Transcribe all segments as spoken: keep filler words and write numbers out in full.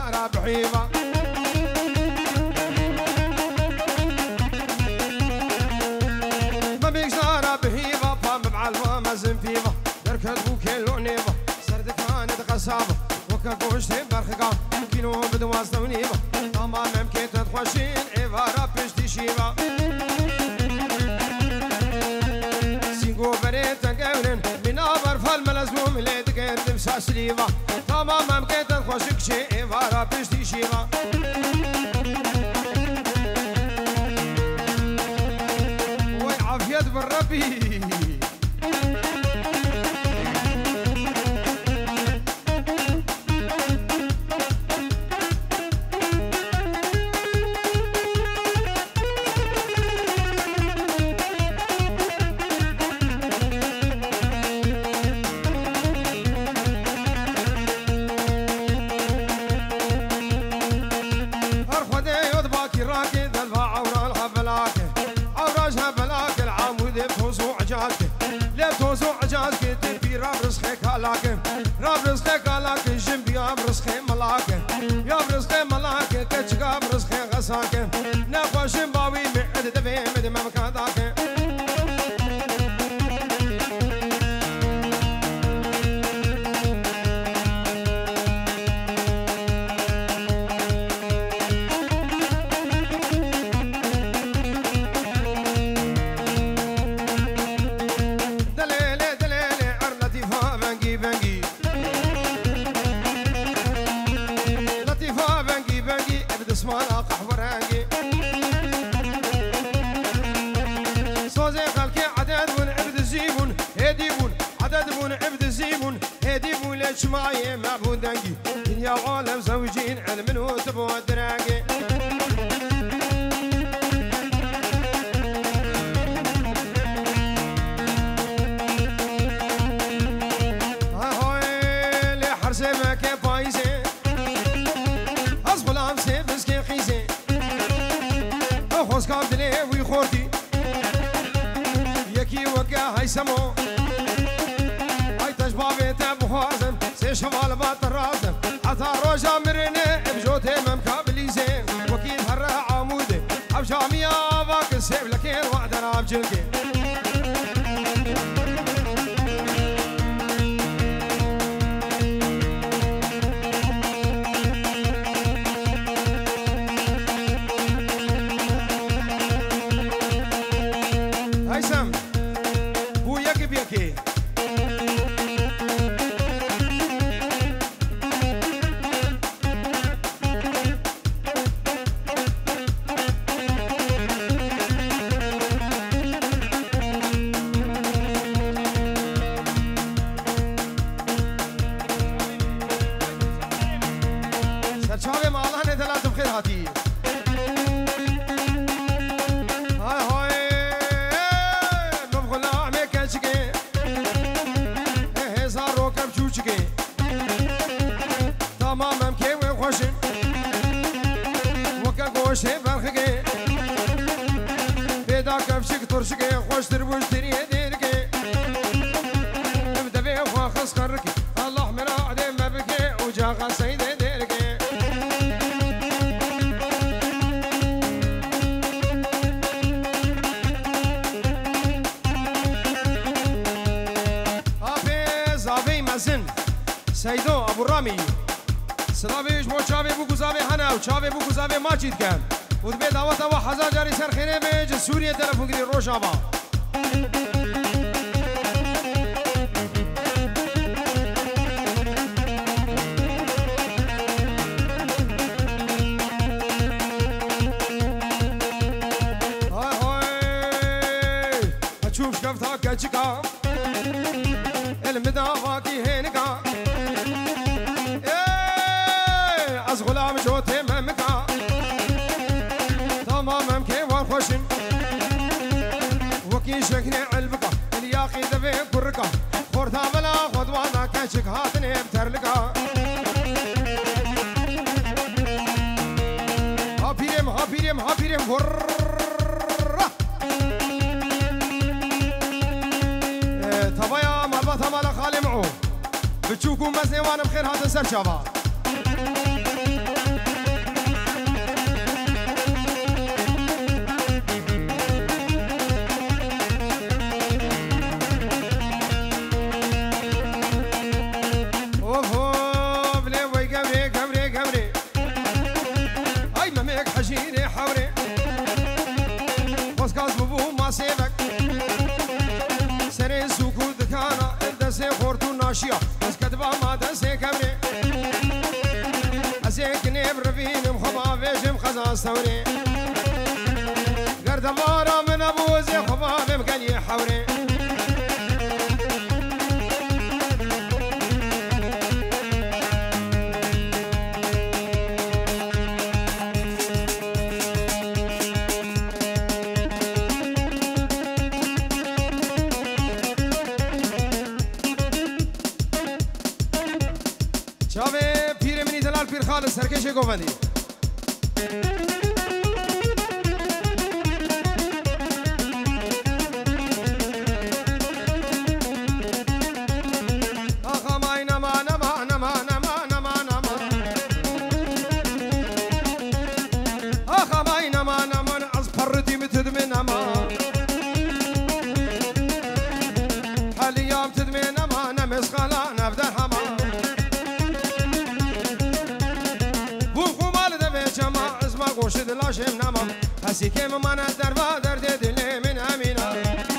زارا بحيبة ما بيك زارا بحيبة فام بعلوة مزن فيبة دركت بوكيلو نيبة سردك كانت قصابة وكاكوشتي برخقة كيلو بدوازة ونيبة تمام ممكن تتخوشين عبارة بشتي شيبة سينقو بريت قولن من أبر فالملزوم اللي تقدم ساسليبة تمام ممكن تتخوشك شي عبارة بشتي شيبة ويعافية بالربي راب رزقك علاك جنبي يا برزقي ملاك يا برزقي ملاك كتشقا برزقي غساك ناخو شمباوي معد دفي مد ما مكاداك معي معبود دنقي يا عالم زوجين علم وتبو دراقي هاي لي حرسي ما كان فايزين اصبل امسي بسكي خيزين اخوص كابدلي ويخورتي يكي وكا هاي سمو هاي تجبابي تبخوازم شمال بات الرازم عطا روجا مرني بجوتي ممكابلي زين وكيل هرا عمودي عبشامي باك السيب لكين وعدنا بجلكي هيثم بو يكي بيكي سيدو ابو رامي سلاميش مو شافي بو غزاوي هنا وشافي بو غزاوي ماجد كان ودبي دعوته وحزا جاري سر خيره بيج سوريا طرف غير روشابا هاي هاي اشوف شفتها كاتشكا المدافاكي هينكا از غلام جوتي ممكا تمام ممكن وخشم وكي شكني علبكا الياقي دبي كركا خورتا بلا خدوانا كاشك هاتني بترلكا هابيرم هابيرم هابيرم ور تبايا مربطة مالا خالي معو بتشوفوا مزني وانا بخير هذا سر شباب برفینم خبا ویجم خزان سوري قرد بارا من ابوزي خبا بمقلي حوري شابه پیر منی دلال پیر خالص سرکش گوفندی آخا مای نما نما نما نما نما نما آخا مای نما نما از پردی متدمن نما حالیام تدمن نما نمس خلا نبدر هما گوشت لاشم نما هستی که من در با درد دل من امینا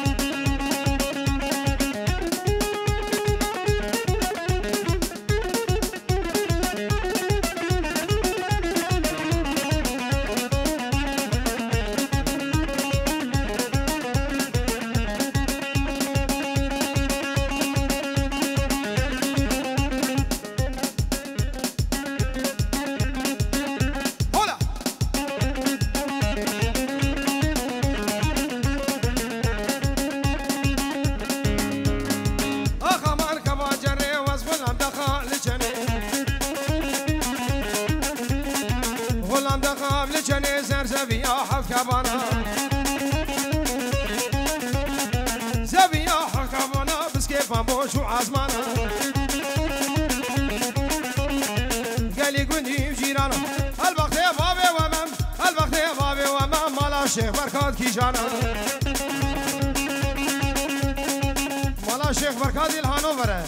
جني زرزبيا حف كبانا زبيا حف كبانا بس كيف بوش وعزمانا قالي قندي وجيرانا الوقت يا بابي ومام الوقت يا بابي ومام مالا شيخ بركات كي جانا مالا شيخ بركات الهانوفر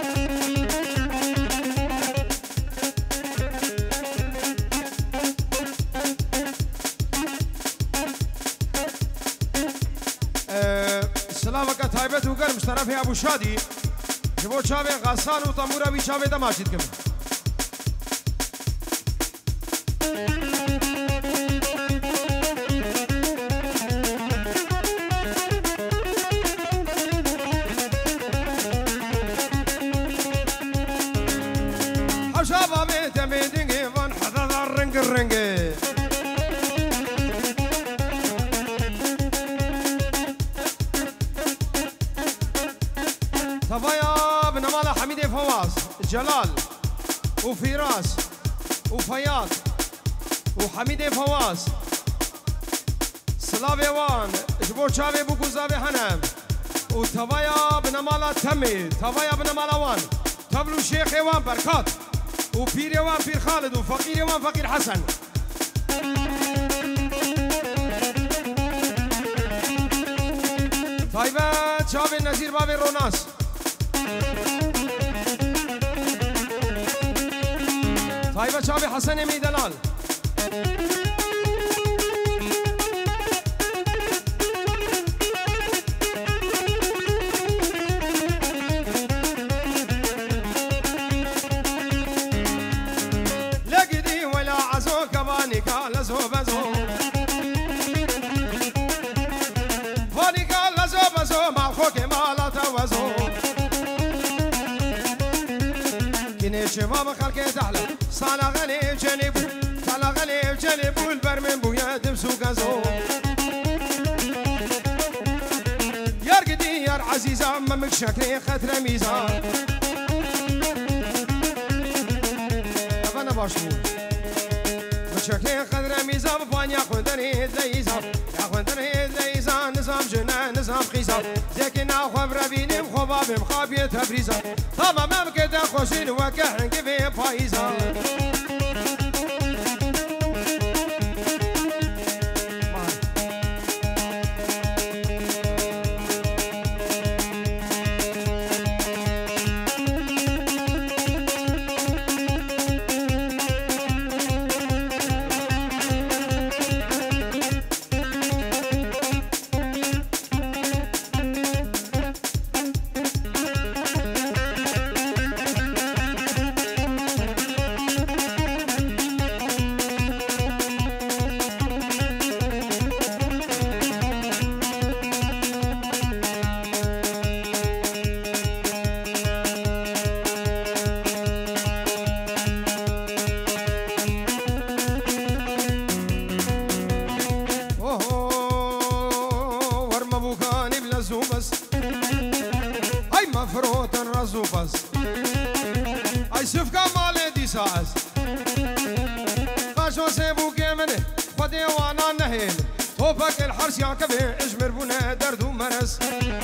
سلامك تايبت وقر مشترف يا ابو شادي جبو شاوي غسان وطمورة بي شاوي دا ماشيد كم حشابا بيتا بيدنجي فان حدث الرنج الرنجي صفايا بن مالا حميد فواز جلال وفراس وفياض وحميد فواز سلافي وان جبو شابي بو كوزابي حنم وتفايا بن مالا تمي تفايا بن مالا وان تبلو شيخ وان بركات وبير وان بير خالد وفقير وان فقير حسن طيبات شابي النزير بابي روناس طيبة شابي حسن مي دلال لقدي ولا عزو كباني قال زو بزو فاني قال زو بزو مع خوك ما لا توزو كني شباب خلقي تحلى صالا غليب جنبو صالا غليب جنبو البرمن بويا دمسو غزو يرقدي يا عزيزة ممك شكري خطر ميزان أبانا باشمون شكري خطر ميزان بفان يا خوندري دليزان يا خوندري دليزان نظام جنان نظام خيزان زيكنا خبر بيني مخباب مخابية تبريزان طبعا ما بكده خوشين وكحن كيفي فايزان خزو بس اي سفكا مالي دي ساز قاشو سيبو كيمني خدي وانا نهيل توفك الحرس يا كبير اجمر بنا درد ومرس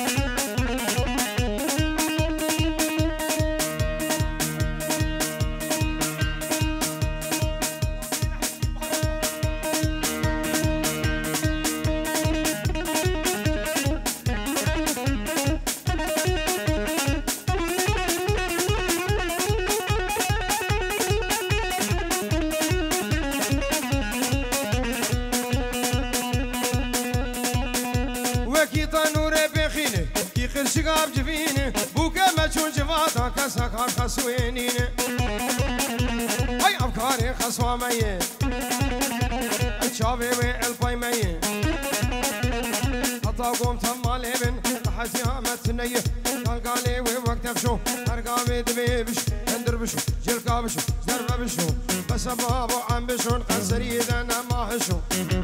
شقاب جفيني بوكا ما تشون جفاتا كسكار خسوينين هاي أفكاري خسوا مية الشابي والباي مية حتى قوم تمالي بن حتى عمت نية قالقالي ووقت بشو أرقامي دبي بشو اندر بشو جلقا بشو زربا بشو بس بابو عم بشو القنصري انا ما هشو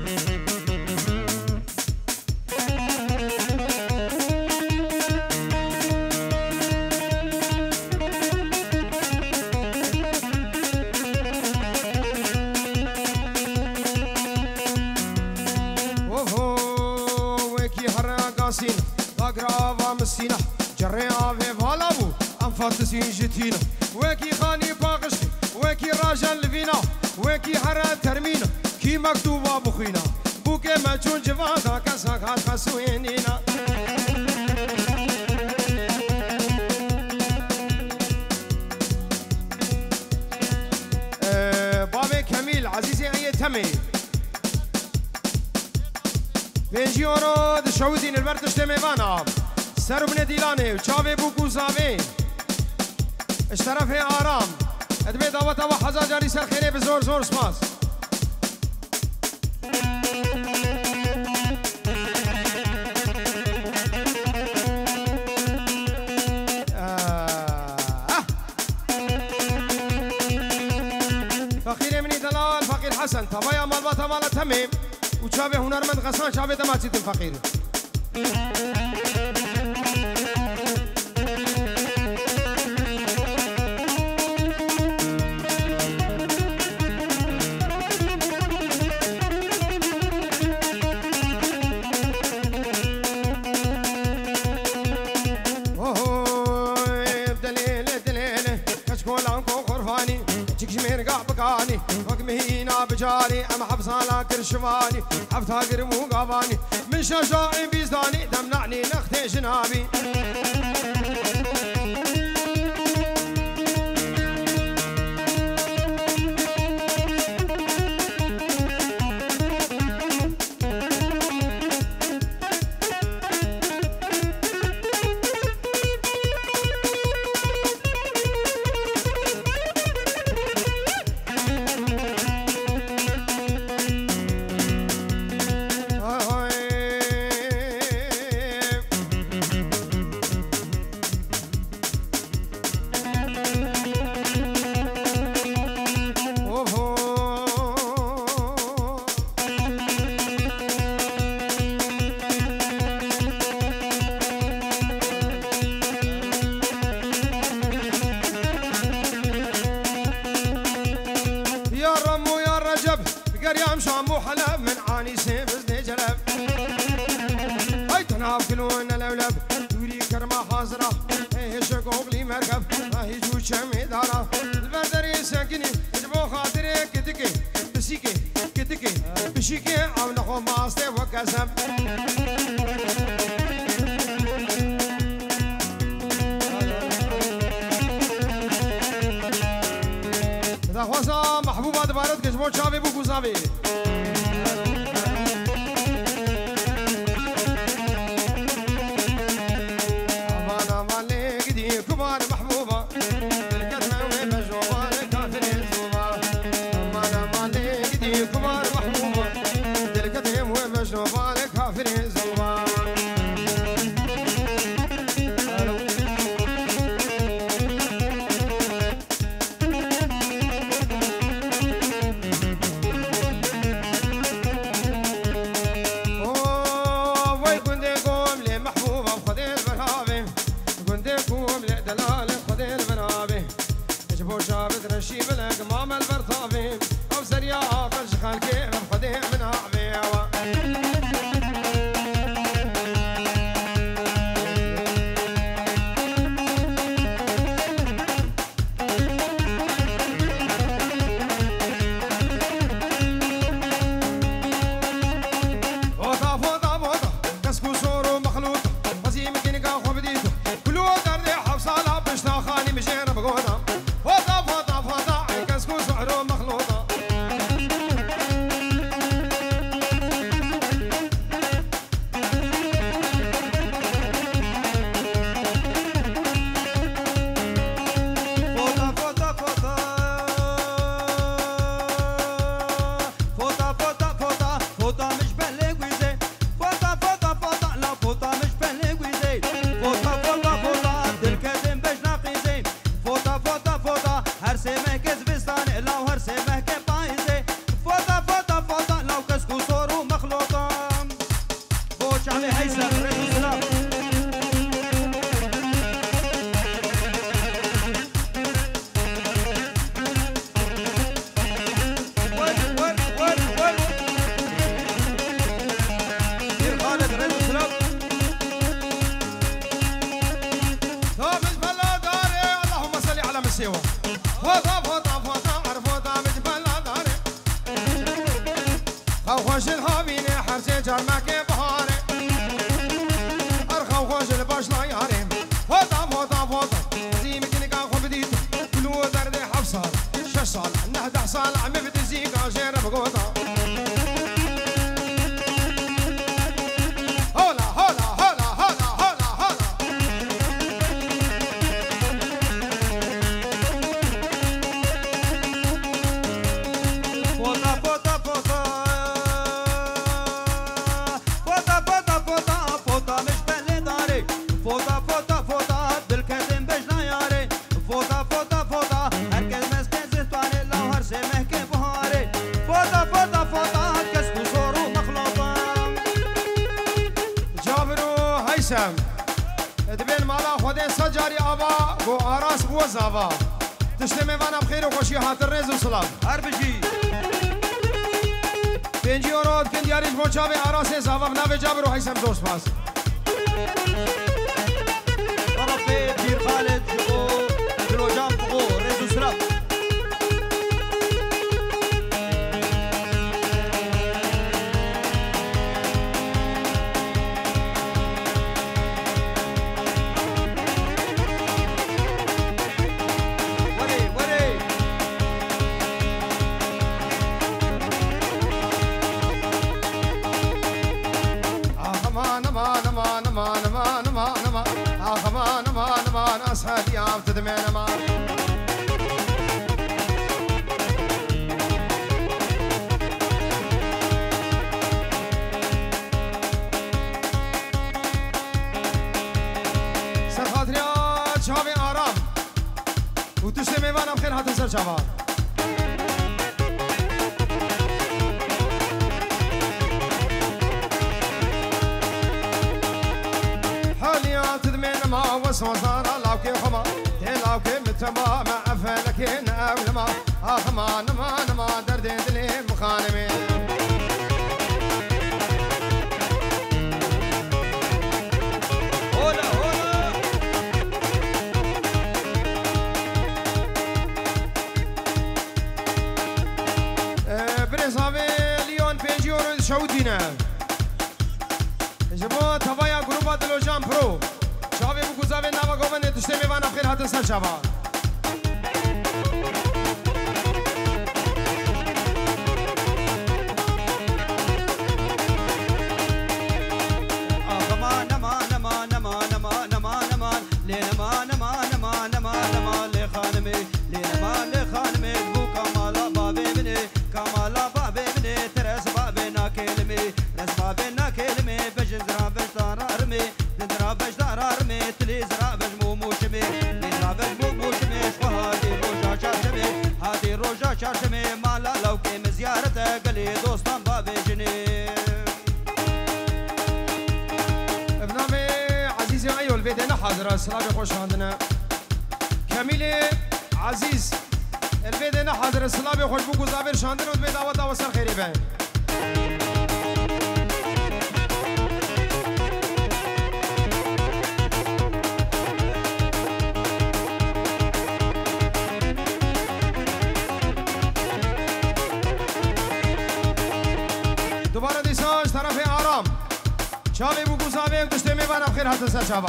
مسينا جريها في فالابو انفاتسين جتينا وكي خاني باقشتي وكي راجل لفينا وكي حرا ترمينا كي مكتوبة بخينا بوكي ما تشون جفاتا كساك هاتفاسوينينا أه بابي كميل عزيزي اي تمي بيجيورو دشودين البرتش تميوانا سرو بن ديلاني وشافي بوكو زافي اشترف آرام ادبي دعوت ابو حزا جاري سر خيري بزور زور سماس فقير مني دلال فقير حسن طبايا مالباتا مالا تميم وشافي هنرمند غسان شافي دماتيت الفقير بجاري أم حفصانا كرشفاني حفظها قرمو قاباني من شجاعي بيزداني تمنعني نختي جنابي قريام شامو حلب من عاني سيف زدي جلب هاي تناف كلون الاولب دوري كرمه حاضره هي شقوق لي مركب هاي جو شمي دارا البردري ساكني جبو خاطري كتكي بسيكي كتكي بشيكي او نخو ماستي وكسب اذا خوصا محبوبات بارد كجبو شافي بو كوزافي امان امان ليك دي كبار محبوبه الكتمه ومجوبه الكافر يزوبه امان امان ليك دي كبار محبوبه الكتمه ومجوبه الكافر يزوبه خوش الهابینه حرزه جرمک بهاره ارخو خوش الباش نایاره فوتا فوتا فوتا زي مكنك اخو بديت كلو درد حفصال شش سال نهده سال عم بدزيك عشان بقوطه دبین مالا خود سجاری آوا گو آراس بو زاوا تشت میوانم خیر و خوشی خاطر رز و سلام هر بجی پنجی اوراد کن دیاریش موچاوی آراس زاوا ناو جابر و حیسم دوست پاس طرف بیر خالد جبو جلو جام بغو رز و سلام أسهل يا تدمين ما سر خاطري شبابي آرام وتسلمي وانا بخير هات سر شباب وصوصار لاوكي خما تلاوكي متما ما أفلك نأولما أخما نما نما دردين دلي مخانمي هولا هولا بريزافي ليون بينجي ورد شودينا جبو تفايا جروبا دلو جام برو شابه بگذاره نواگوانه دشته میوانم خیر حتی سر شبان آخما نما نما نما نما نما نما لی نما نما نما نما نما لی خانمی لی نما لی خانمی بو کامالا بابی بنی کامالا بابی بنی ترس بابی ناکلمی رس بابی ناکلمی بجن زرا بجدار ارمی زرا بجدار ارمی تلی زرا بج مو موشمی زرا بج مو موشمی شوهادی روجا چارشمی هادی روجا چارشمی مالا لوکی مزیارت گلی دوستان بابی جنی ابنامي عزيزي ايو البيت هنا حاضر السلام خوش عندنا كميل عزيز البيت هنا حاضر السلام خوش بو زابر شاندن و بيت دعوت وصل خيري بين دوباره دیساج طرف آرام شابه بو گذابه دشته میبانم خیر حتی سر شابه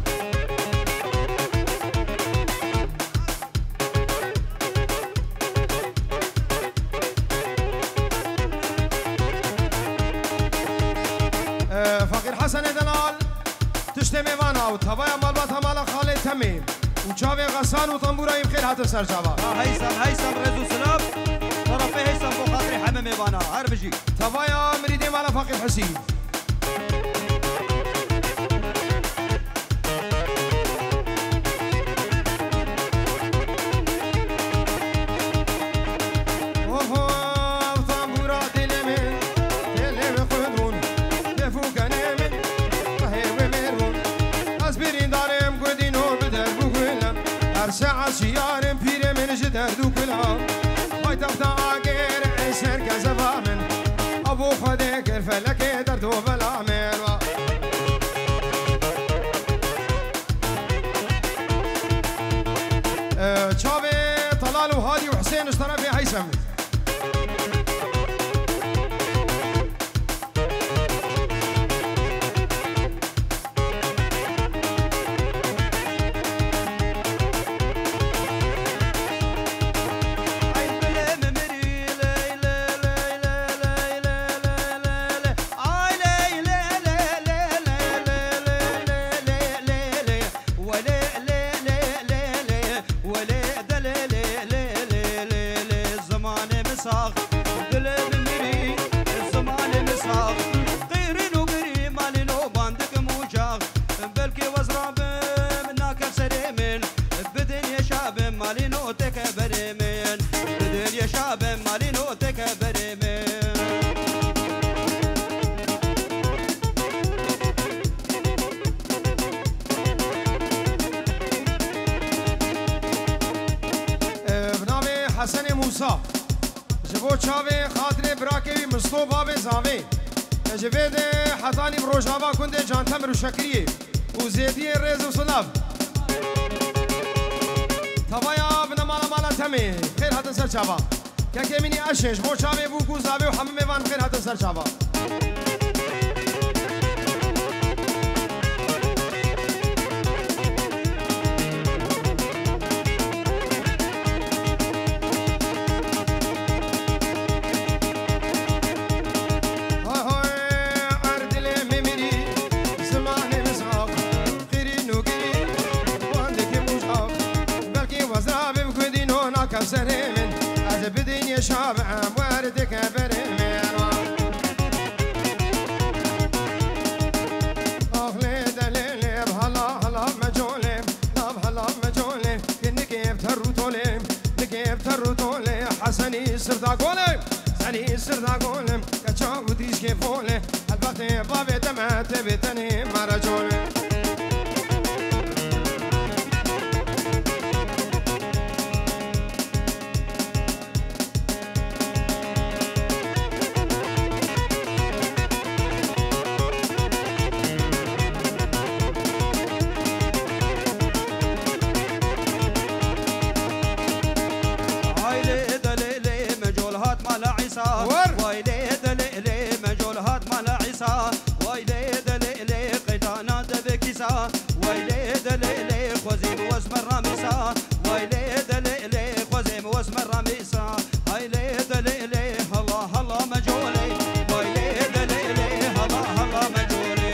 فقیر حسن دلال دشته میبانه و تبای مالبات همالا خاله تمیم و چاوه غسان و تنبوراییم خیر حتی سر شابه هيثم هيثم رزو سلام طرف هيثم بو خاطري حمام يبانا هر بجي تبايا مريدي مالا فقير حسين ساعة سيارم بيرم من جدر دو كلها هاي تبتا غير عسر كزبا من ابو خدك الفلك دردو بلا ميروا شابي طلال وهادي وحسين اشترى في هيثم شابم مالينو تكبرمي بنامي حسن موسى جبو تشافي خاطري براكي مصطو بابي زافي جبيد حطاني بروجابا كنت جان تمر وشكري وزيدي الريز وصلاب تبايا بنا مالا مالا تمي خير هاتن سر شابا كاكي مني اشش بو تشافي بوكو زافي وحممي فان خير هاتن سر شابا سريمن أذب بدين شابع واردك بريمن أغلي دليلي بهلا هلا مجولي بهلا مجولي كنك يبترو تولي نكيب ترو تولي حسني سردا قولي سني سردا قولي كتشاو ديش كيفولي البقتي بابي دمت بتني مرجولي ويلي دليلي مجول هات مال عيسى ويلي دليلي قيتانا دبكيسا ويلي دليلي خوزيم واسم الرميسا ويلي دليلي خوزيم واسم الرميسا هيلي دليلي هلا هلا مجولي ويلي دليلي هلا هلا مجولي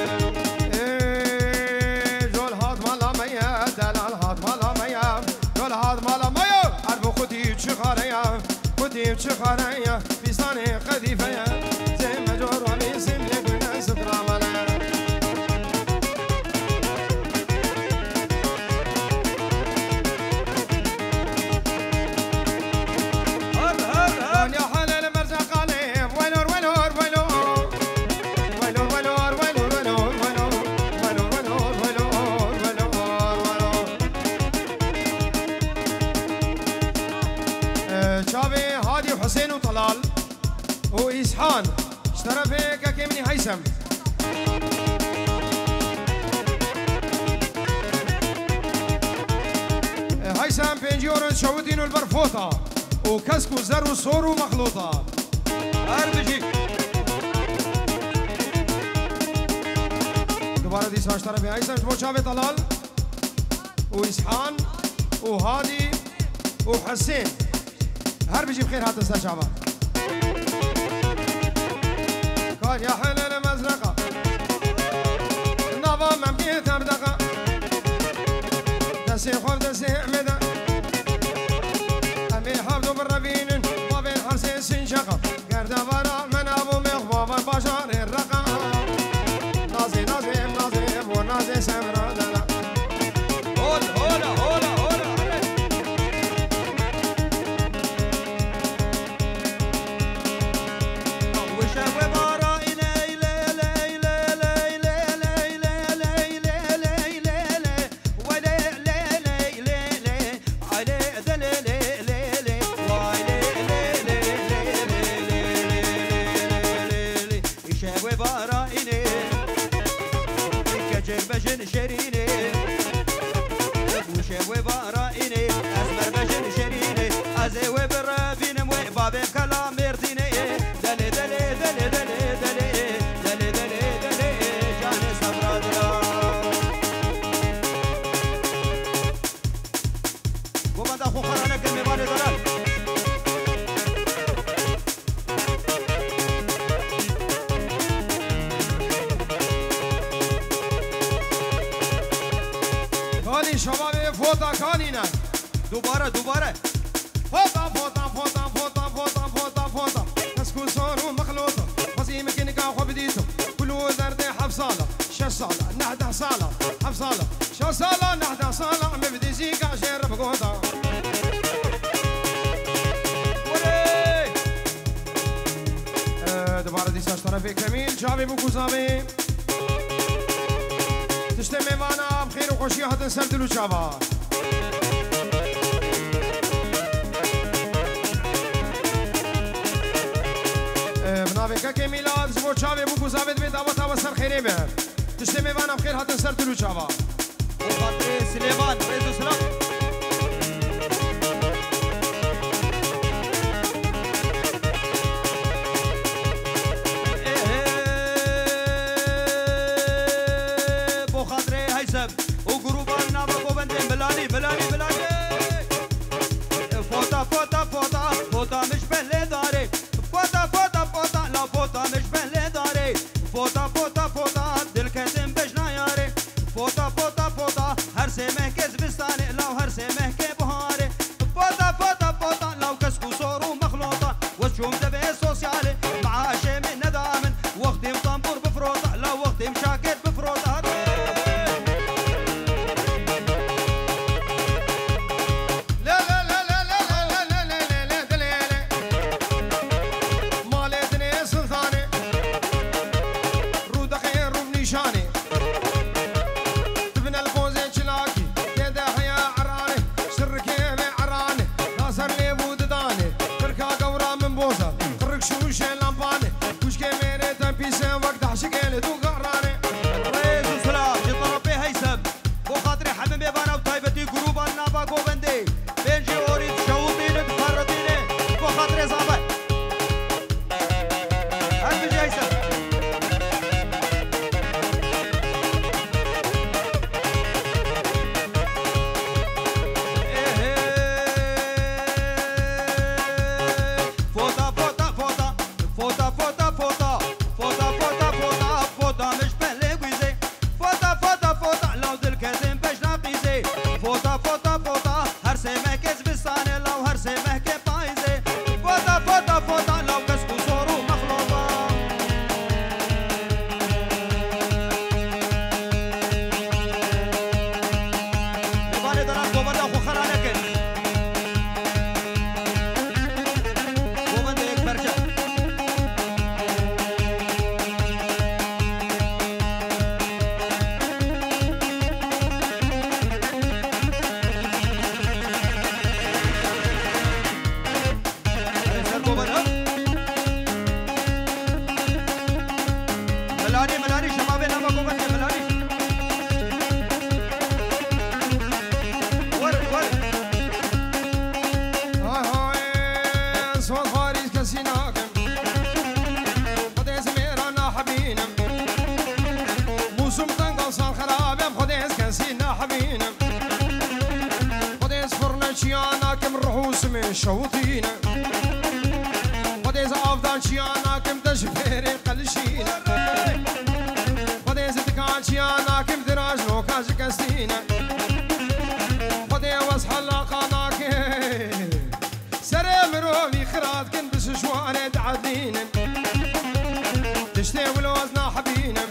جول هات مالا ميا دلال هات مالا ميا جول هات مالا ميا عربو خدي تشخاريا خدي تشخاريا بيساني قديفيا زي مجور وميسم لكنا سكرا مالا شابي هادي وحسين وطلال وإسحان اشترى فيك كيمني هيثم هيثم بنجيورن شودين البرفوطة وكسكو زر وصور ومخلوطة أربجي دوباره ديسان اشترى في هيثم شبو شابي طلال وإسحان وهادي وحسين هر بيجي بخير هات استاذ شعبان كان يا حلال مزرقه نظام ممكن تبدقه دسي خور دسي عمده امي حفظ بالربين وبين حرسين سنشقه قرد برا من ابو مخبوب البشر الرقه نازي نازي نازي ونازي سمرا دلا هولا هولا هولا هولا بجن شريني وشوي بارائني أزمر بجن شريني أزوي برافين موي بابي كلام يرتيني دلي دلي دلي دلي دلي دلي دلي دلي جاني صبرا دلا وما أخو خرانا كلمة بالي دلال شباب فوتا كانينا دوباره دوباره فوتا فوتا فوتا فوتا فوتا فوتا فوتا كسكو صاروا مخلوطة فصي مكينك أخو بديتو كلو ذردي حفصالة شش صالة نحده صالة حفصالة شش صالة نحده صالة مبدي زيكا شير بقوطة بیساش طرف کمیل جاوی بو گوزاوی تشت میوانا بخیر و خوشی هاتن سر دلو چاوا بناوی که کمیلات زبو چاوی بو گوزاوی دوی دعوت و سر خیره به تشت میوانا بخیر هاتن سر دلو چاوا وخاطر سليمان رئيس سلام بلاني بلاني بلاني فوتا فوتا فوتا فوتا مش بهلي داري فوتا فوتا فوتا لا فوتا مش بهلي داري فوتا فوتا فوتا دل كتم بجنا ياري فوتا فوتا فوتا هر سمه كزبستاني لو هر سمه كبهاري فوتا فوتا فوتا لو كسكو صورو مخلوطة وشوم دبي سوسيالي مع شي من ندامن وقتي مطنبور بفروطة لو وقتي مشاكل بفروطة شوطينا وديز أفضل شيانا كم تشفير قلشينا وديز تكان شيانا كم دراج نوكاج كسينا ودي وصح اللاقانا كم سري مروفي خرات كن بس شواني تعدينا تشتي والوزنا حبينا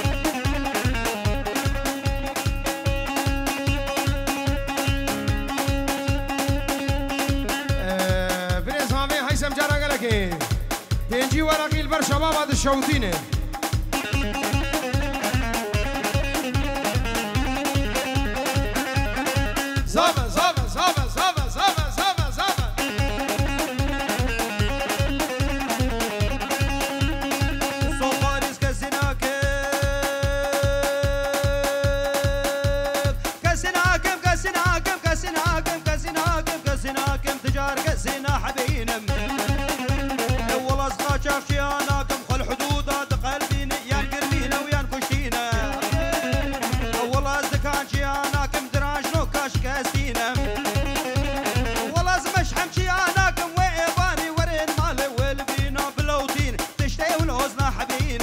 تنجي ورقي البر شباب هذا الشوطينه زابا زابا زابا زابا زابا زابا زابا صوفاريس كسناكم كسناكم كسناكم كسناكم كسناكم كسناكم تجار كسنا حبينم شافشياناكم خل حدودات قلبين يان قرمينا ويان كشينا والله زكان شياناكم دراج نو كاش كاستينا والله زمشحم شياناكم وإيباني ورين مالي والبينا بلوتين تشتي والوزنا حبين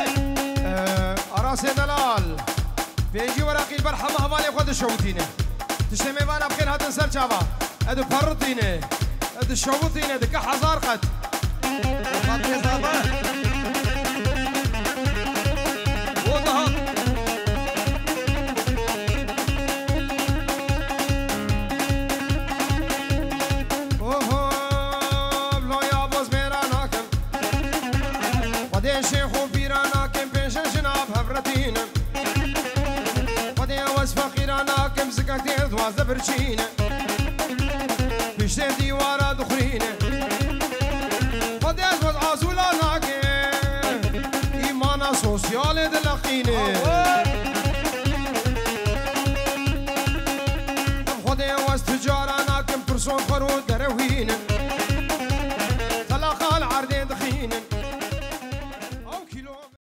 أراسي دلال بيجي ورقي البرحة مهمالي خد الشوطينة تشتي ميبانا بخير هاتن سر شابا ادو فرطينة ادو الشوطينة دكا حزار قد خاطري زابا وضهر اوه بلو يا بوز ميراناكم ودين دوازده برچینه پیشتر دیوارا دخرینه خود از خود آسولا ناکه ایمانا سوسیال دلقینه